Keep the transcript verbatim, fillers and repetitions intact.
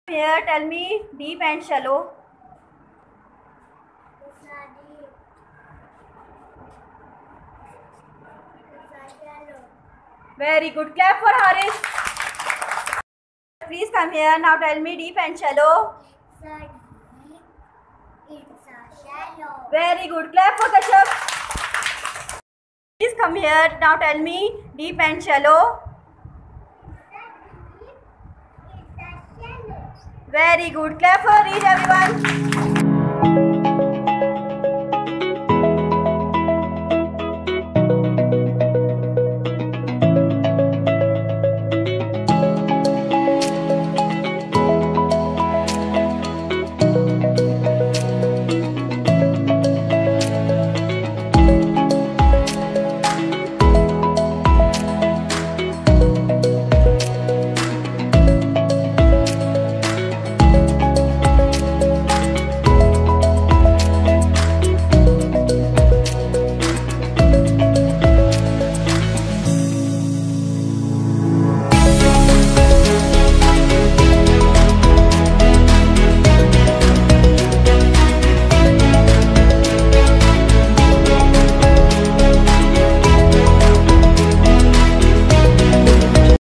Here, tell me deep and shallow. Very good. Clap for Haris. Please come here. Now tell me deep and shallow. It's a shallow. Very good. Clap for Kashyap. Please come here. Now tell me deep and shallow. It's a shallow. Very good. Clap for each everyone.